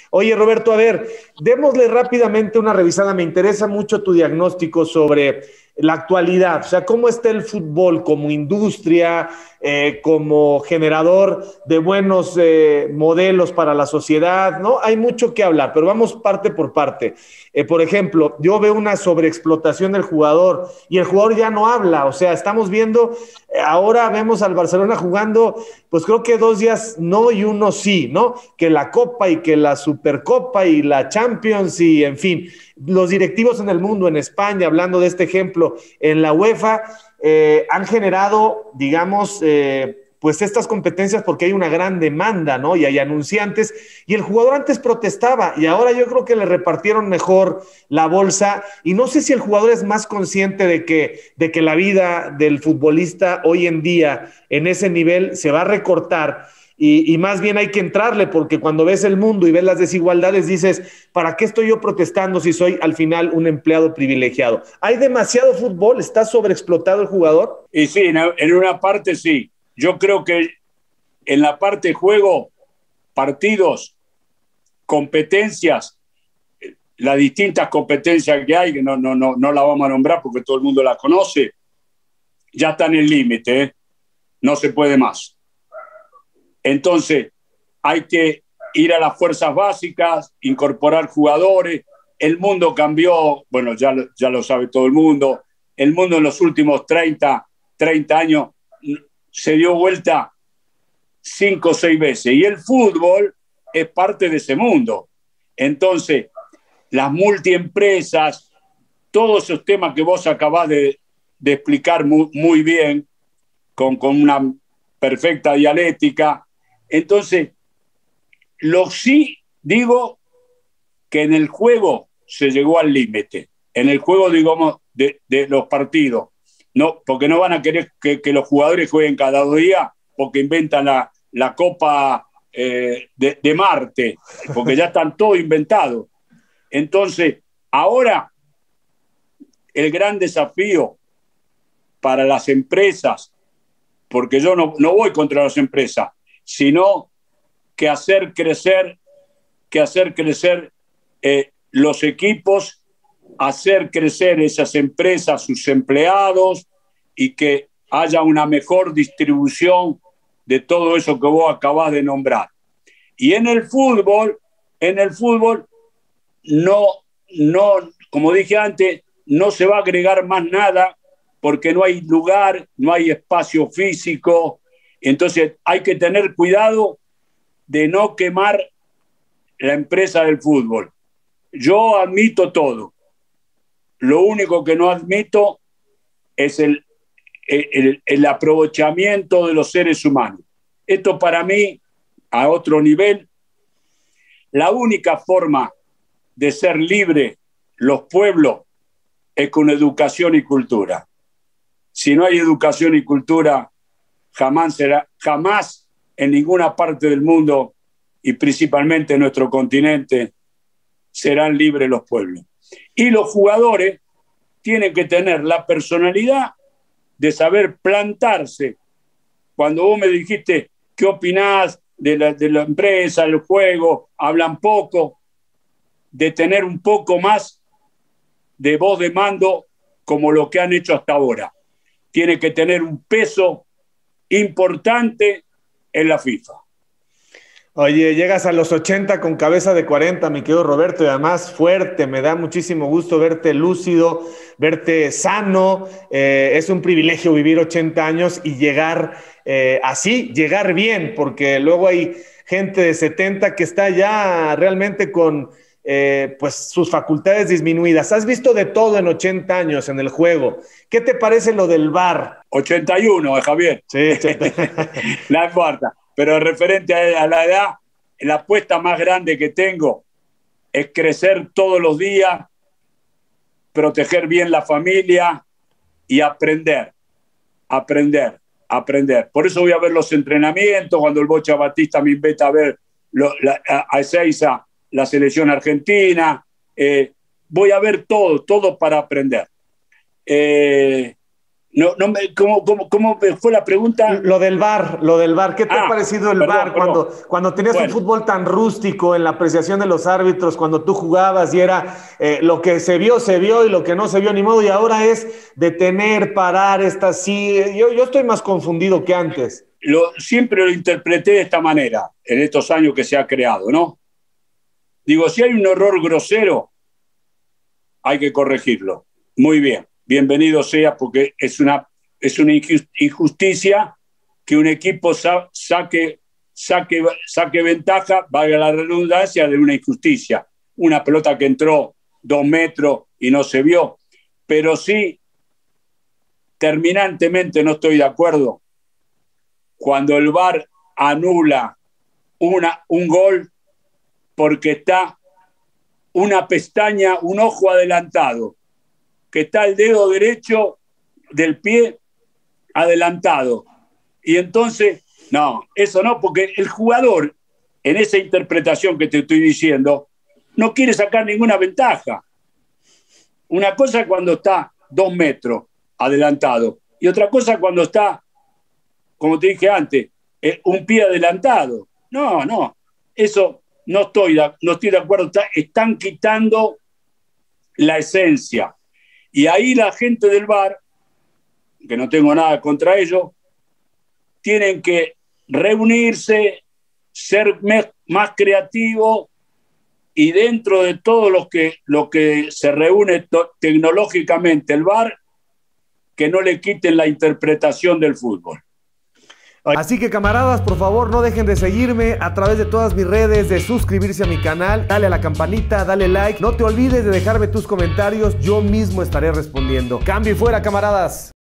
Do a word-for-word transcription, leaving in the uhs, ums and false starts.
Oye, Roberto, a ver, démosle rápidamente una revisada. Me interesa mucho tu diagnóstico sobre la actualidad, o sea, cómo está el fútbol como industria, eh, como generador de buenos eh, modelos para la sociedad, ¿no? Hay mucho que hablar, pero vamos parte por parte. Eh, por ejemplo, yo veo una sobreexplotación del jugador y el jugador ya no habla, o sea, estamos viendo, eh, ahora vemos al Barcelona jugando, pues creo que dos días no y uno sí, ¿no? Que la Copa y que la Supercopa y la Champions y en fin, los directivos en el mundo, en España, hablando de este ejemplo, en la UEFA, eh, han generado, digamos, eh, pues estas competencias porque hay una gran demanda, ¿no? Y hay anunciantes, y el jugador antes protestaba, y ahora yo creo que le repartieron mejor la bolsa, y no sé si el jugador es más consciente de que, de que la vida del futbolista hoy en día, en ese nivel, se va a recortar, Y, y más bien hay que entrarle, porque cuando ves el mundo y ves las desigualdades dices, ¿para qué estoy yo protestando si soy al final un empleado privilegiado? ¿Hay demasiado fútbol? ¿Está sobreexplotado el jugador? Y sí, en una parte sí. Yo creo que en la parte de juego, partidos, competencias, las distintas competencias que hay, que no, no, no, no la vamos a nombrar porque todo el mundo la conoce, ya está en el límite, ¿eh? No se puede más. Entonces, hay que ir a las fuerzas básicas, incorporar jugadores. El mundo cambió, bueno, ya, ya lo sabe todo el mundo. El mundo en los últimos treinta, treinta años se dio vuelta cinco o seis veces. Y el fútbol es parte de ese mundo. Entonces, las multiempresas, todos esos temas que vos acabás de, de explicar muy, muy bien, con, con una perfecta dialéctica. Entonces, lo sí digo que en el juego se llegó al límite. En el juego, digamos, de, de los partidos. No, porque no van a querer que, que los jugadores jueguen cada dos días porque inventan la, la Copa eh, de, de Marte, porque ya están todos inventados. Entonces, ahora el gran desafío para las empresas, porque yo no, no voy contra las empresas, sino que hacer crecer, que hacer crecer eh, los equipos, hacer crecer esas empresas, sus empleados, y que haya una mejor distribución de todo eso que vos acabás de nombrar. Y en el fútbol, en el fútbol, no, no, como dije antes, no se va a agregar más nada porque no hay lugar, no hay espacio físico. Entonces hay que tener cuidado de no quemar la empresa del fútbol. Yo admito todo. Lo único que no admito es el, el, el aprovechamiento de los seres humanos. Esto para mí, a otro nivel, la única forma de ser libre los pueblos es con educación y cultura. Si no hay educación y cultura, jamás será, jamás en ninguna parte del mundo y principalmente en nuestro continente serán libres los pueblos. Y los jugadores tienen que tener la personalidad de saber plantarse. Cuando vos me dijiste qué opinás de la, de la empresa, el juego, hablan poco, de tener un poco más de voz de mando como lo que han hecho hasta ahora. Tiene que tener un peso importante en la FIFA. Oye, llegas a los ochenta con cabeza de cuarenta, mi querido Roberto, y además fuerte. Me da muchísimo gusto verte lúcido, verte sano. Eh, es un privilegio vivir ochenta años y llegar eh, así, llegar bien, porque luego hay gente de setenta que está ya realmente con eh, pues sus facultades disminuidas. Has visto de todo en ochenta años en el juego. ¿Qué te parece lo del V A R? ochenta y uno, Javier. Sí, ochenta. No importa. Pero referente a la edad, la apuesta más grande que tengo es crecer todos los días, proteger bien la familia y aprender, aprender, aprender. Por eso voy a ver los entrenamientos, cuando el Bocha Batista me invita a ver lo, la, a Ezeiza, la selección argentina. Eh, voy a ver todo, todo para aprender. Eh, No, no me, ¿cómo, cómo, ¿Cómo fue la pregunta? Lo del V A R, lo del V A R. ¿Qué te ah, ha parecido el perdón, V A R cuando, cuando tenías bueno. un fútbol tan rústico en la apreciación de los árbitros, cuando tú jugabas y era eh, lo que se vio, se vio y lo que no se vio ni modo, y ahora es detener, parar, esta sí. Yo, yo estoy más confundido que antes. Lo, siempre lo interpreté de esta manera, en estos años que se ha creado, ¿no? Digo, si hay un error grosero, hay que corregirlo. Muy bien. Bienvenido sea, porque es una, es una injusticia que un equipo sa saque, saque, saque ventaja, valga la redundancia, de una injusticia. Una pelota que entró dos metros y no se vio. Pero sí, terminantemente no estoy de acuerdo cuando el V A R anula una, un gol porque está una pestaña, un ojo adelantado, que está el dedo derecho del pie adelantado. Y entonces, no, eso no, porque el jugador, en esa interpretación que te estoy diciendo, no quiere sacar ninguna ventaja. Una cosa cuando está dos metros adelantado y otra cosa cuando está, como te dije antes, eh, un pie adelantado. No, no, eso no estoy, no estoy de acuerdo. Está, están quitando la esencia. Y ahí la gente del V A R, que no tengo nada contra ellos, tienen que reunirse, ser más creativos y dentro de todo lo que, lo que se reúne tecnológicamente el V A R, que no le quiten la interpretación del fútbol. Así que camaradas, por favor no dejen de seguirme a través de todas mis redes, de suscribirse a mi canal, dale a la campanita, dale like, no te olvides de dejarme tus comentarios, yo mismo estaré respondiendo. Cambio y fuera, camaradas.